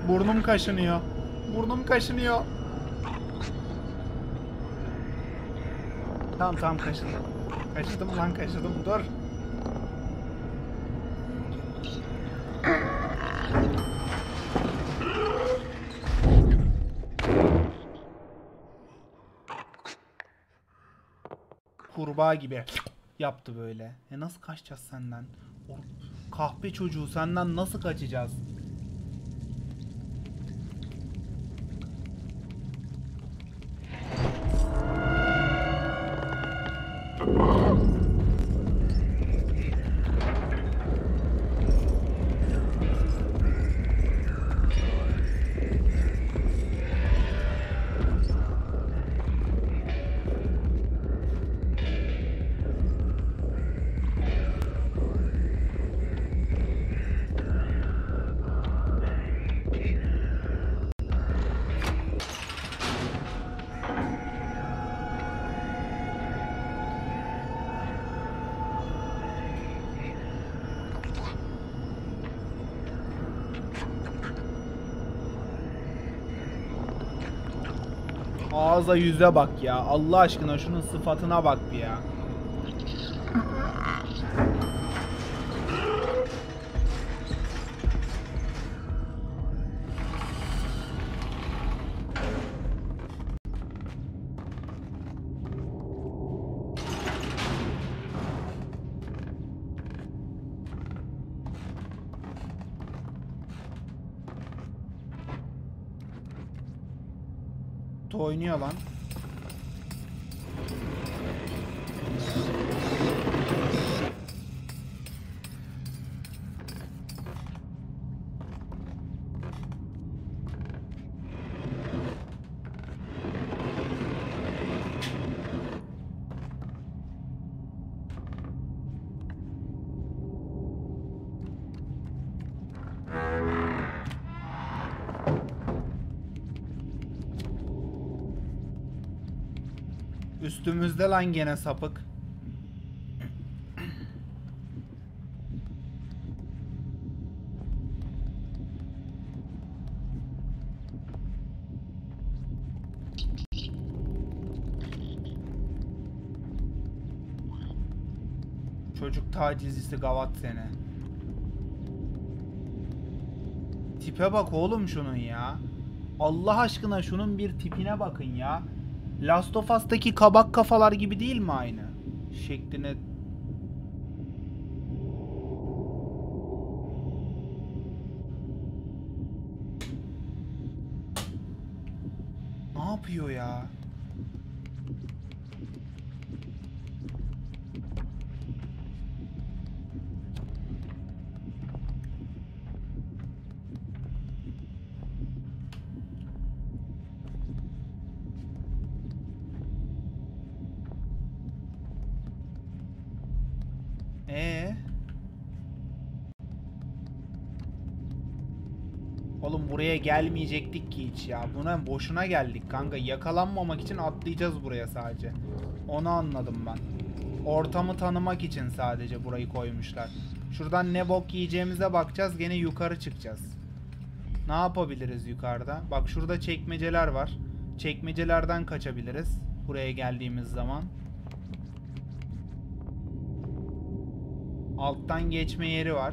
Burnum kaşınıyor. Burnum kaşınıyor. Tamam kaşıdım. Kaşıdım lan kaşıdım. Dur. Kurbağa gibi yaptı böyle. Nasıl kaçacağız senden? O kahpe çocuğu, senden nasıl kaçacağız? Ağza yüze bak ya. Allah aşkına şunun sıfatına bak bir ya. Oynuyor lan. Üstümüzde lan gene sapık. Çocuk tacizcisi gavat seni. Tipe bak oğlum şunun ya. Allah aşkına şunun bir tipine bakın ya. Last of Us'taki kabak kafalar gibi değil mi aynı? Şekline... Ne yapıyor ya? Oğlum buraya gelmeyecektik ki hiç ya. Buna boşuna geldik kanka. Yakalanmamak için atlayacağız buraya sadece. Onu anladım ben. Ortamı tanımak için sadece burayı koymuşlar. Şuradan ne bok yiyeceğimize bakacağız. Gene yukarı çıkacağız. Ne yapabiliriz yukarıda? Bak şurada çekmeceler var. Çekmecelerden kaçabiliriz. Buraya geldiğimiz zaman. Alttan geçme yeri var.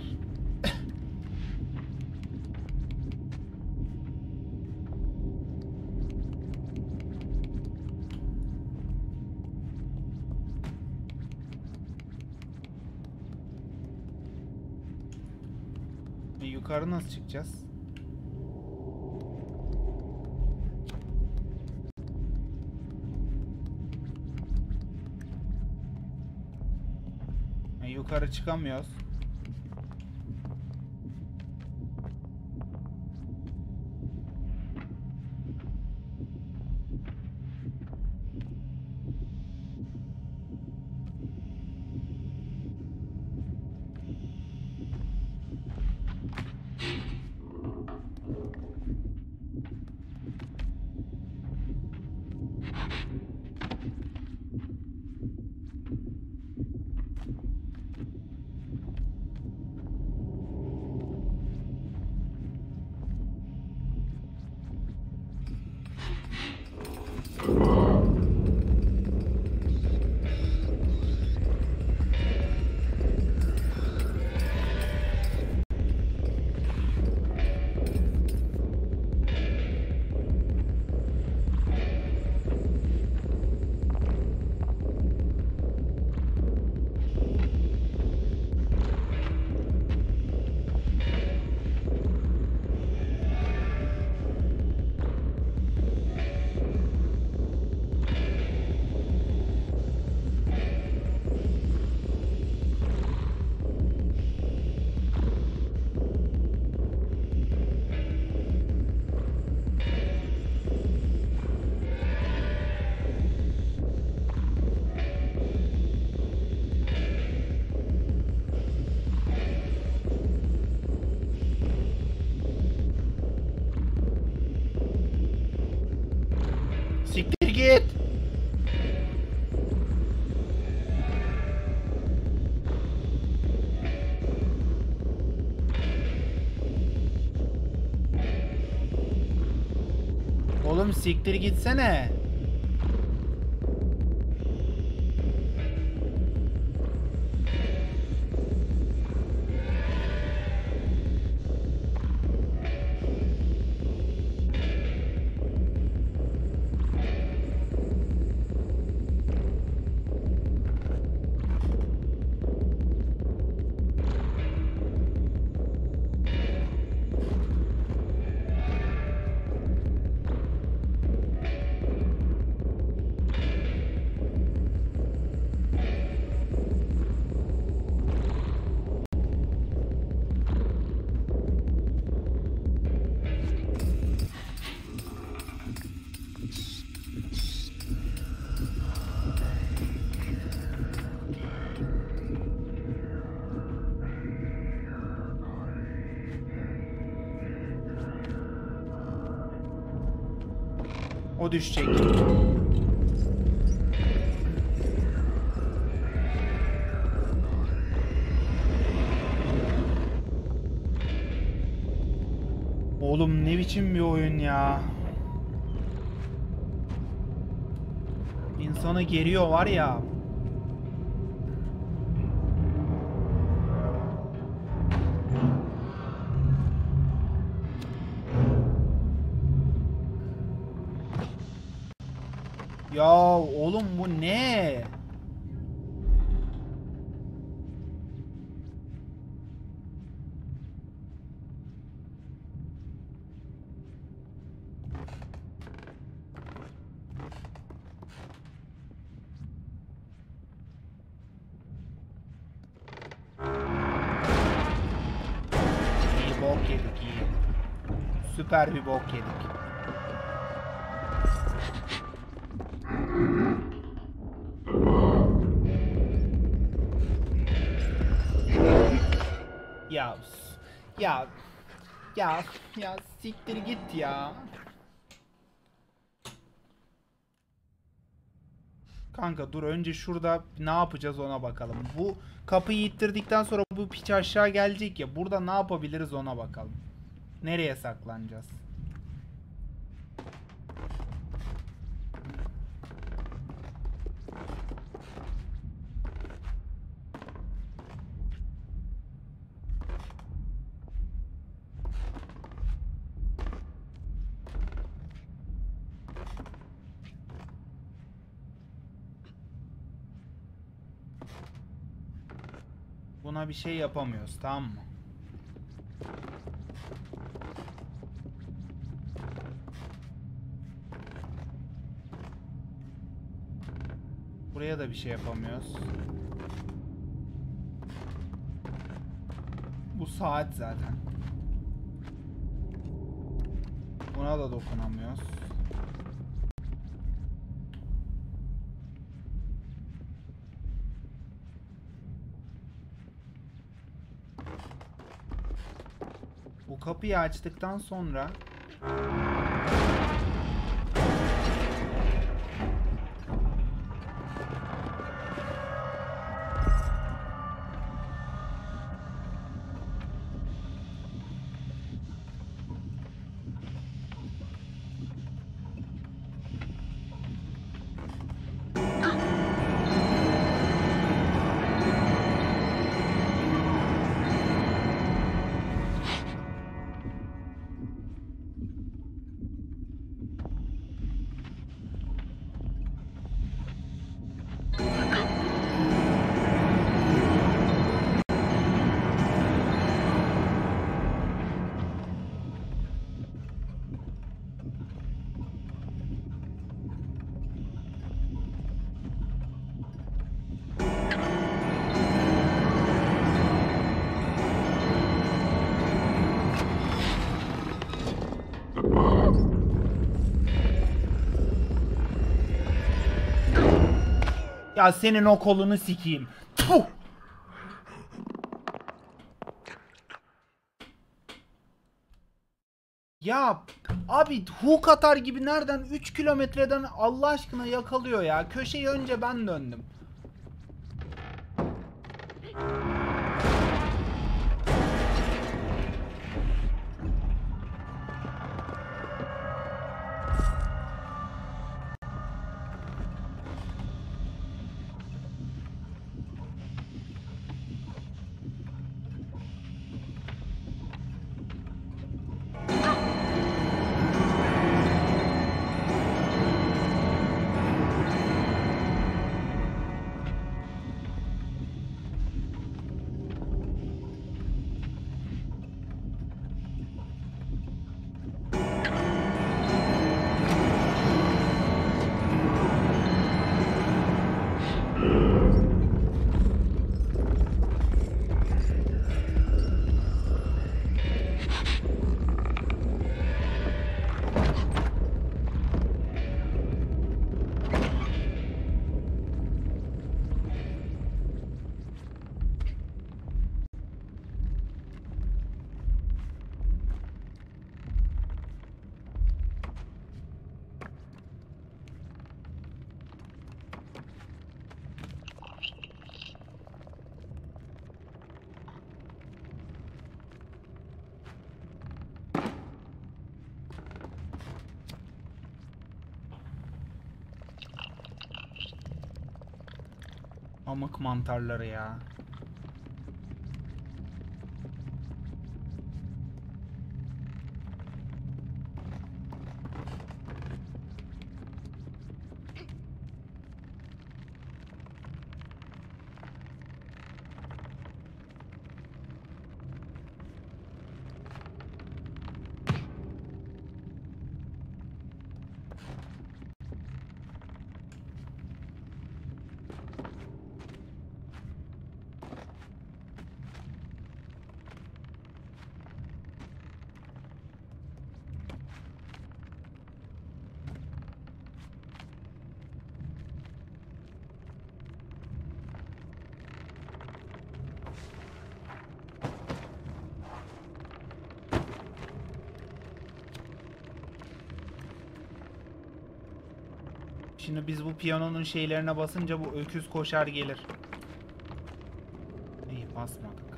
Yukarı nasıl çıkacağız? Yukarı çıkamıyoruz. Siktir git. Oğlum siktir gitsene. O düşecek. Oğlum ne biçim bir oyun ya. İnsanı geriyor var ya. Ya oğlum bu ne? İyi bok yedik iyi. Süper bir bok yedik. Ya ya ya siktir git ya. Kanka dur önce şurada ne yapacağız ona bakalım. Bu kapıyı ittirdikten sonra bu piç aşağı gelecek ya. Burada ne yapabiliriz ona bakalım. Nereye saklanacağız? Buna bir şey yapamıyoruz, tamam mı? Buraya da bir şey yapamıyoruz. Bu saat zaten. Buna da dokunamıyoruz. Bu kapıyı açtıktan sonra ya senin o kolunu sikeyim. Puh! Ya Abi hook atar gibi nereden 3 kilometreden Allah aşkına yakalıyor ya. Köşeyi önce ben döndüm. Amık mantarları ya. Şimdi biz bu piyanonun şeylerine basınca bu öküz koşar gelir. İyi basmadık.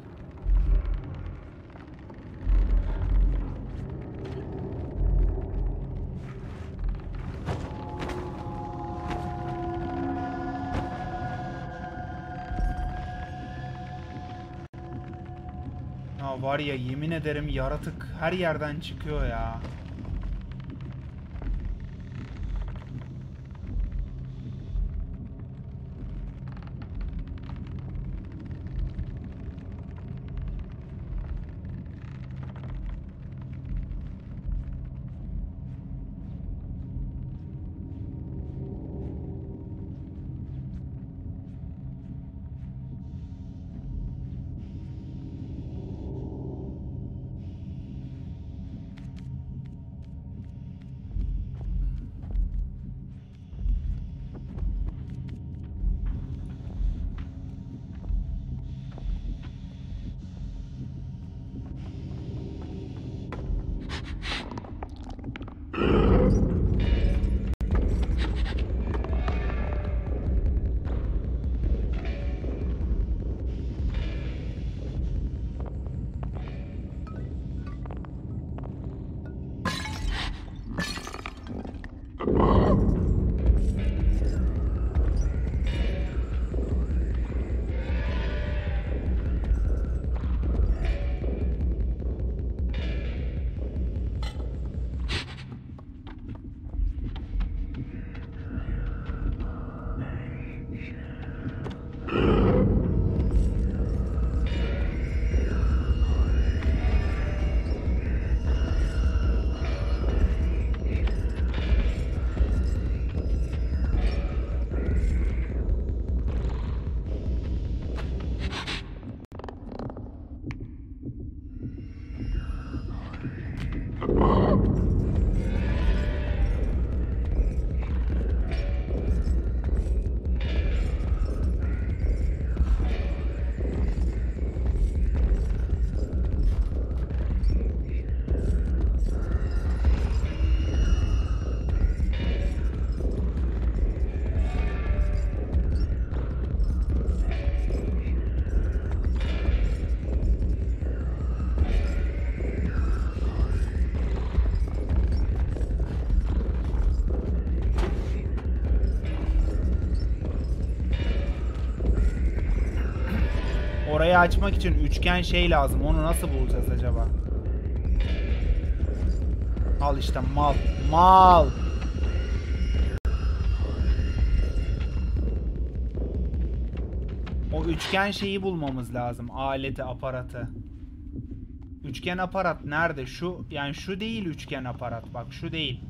Ya var ya, yemin ederim yaratık her yerden çıkıyor ya. Orayı açmak için üçgen şey lazım. Onu nasıl bulacağız acaba? Al işte mal. Mal. O üçgen şeyi bulmamız lazım. Aleti, aparatı. Üçgen aparat nerede? Şu, yani şu değil üçgen aparat. Bak şu değil.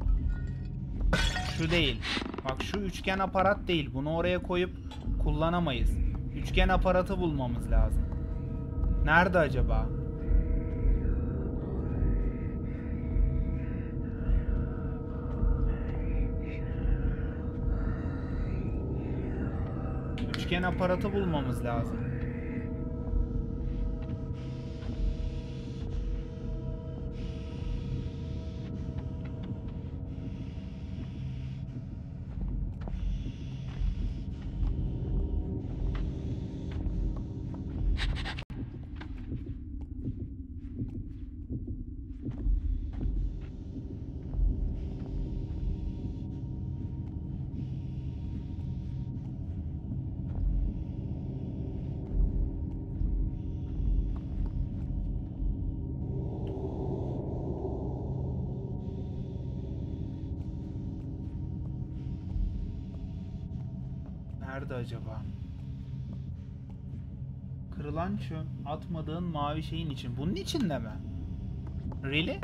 Şu değil. Bak şu üçgen aparat değil. Bunu oraya koyup kullanamayız. Üçgen aparatı bulmamız lazım. Nerede acaba? Üçgen aparatı bulmamız lazım. Nerede acaba? Kırılan şu atmadığın mavi şeyin için. Bunun içinde mi? Really?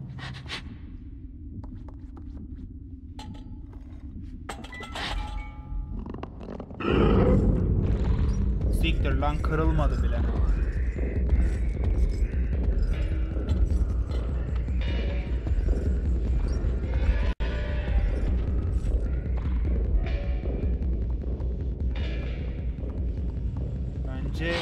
Siktir lan, kırılmadı bile. Bence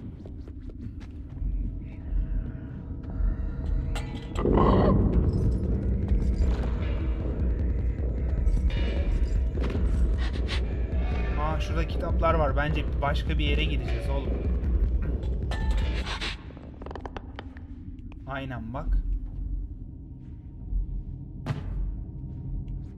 şurada kitaplar var. Bence başka bir yere gideceğiz oğlum. Aynen bak.